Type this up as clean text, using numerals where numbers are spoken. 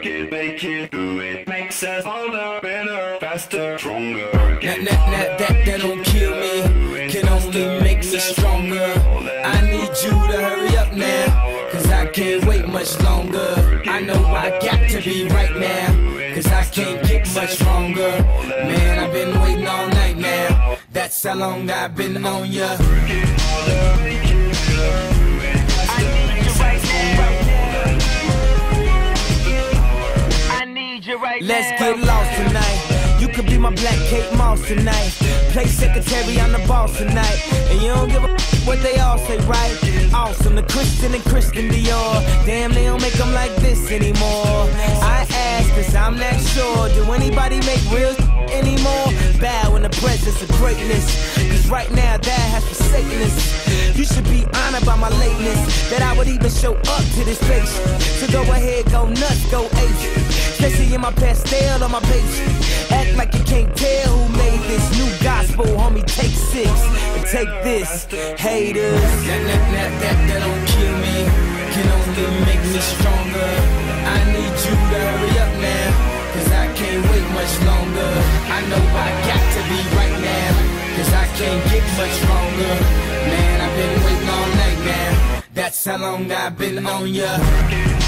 work it, make it, do it. Makes us harder, better, faster, stronger. That don't kill me, can only make me stronger. I need you to hurry up now, cause I can't wait much longer. I know I got to be right now, cause I can't get much stronger. Man, I've been waiting all night now, that's how long I've been on ya. Let's get lost tonight. You could be my black Kate Moss tonight. Play secretary, I'm the boss tonight. And you don't give a what they all say, right? Awesome, the Christian and Christian Dior. Damn, they don't make them like this anymore. I ask, cause I'm not sure. Do anybody make real anymore? Bow in the presence of greatness, cause right now that has forsaken us. You should be honored by my lateness, that I would even show up to this place. So go ahead, go nuts, go ape. Especially in my pastel on my page. Act like you can't tell who made this new gospel, homie. Take 6 and take this, haters. That don't kill me, can only make me stronger. I need you to hurry up now, cause I can't wait much longer. I know I got to be right now, cause I can't get much stronger. Man, I've been waiting all night now, that's how long I've been on ya.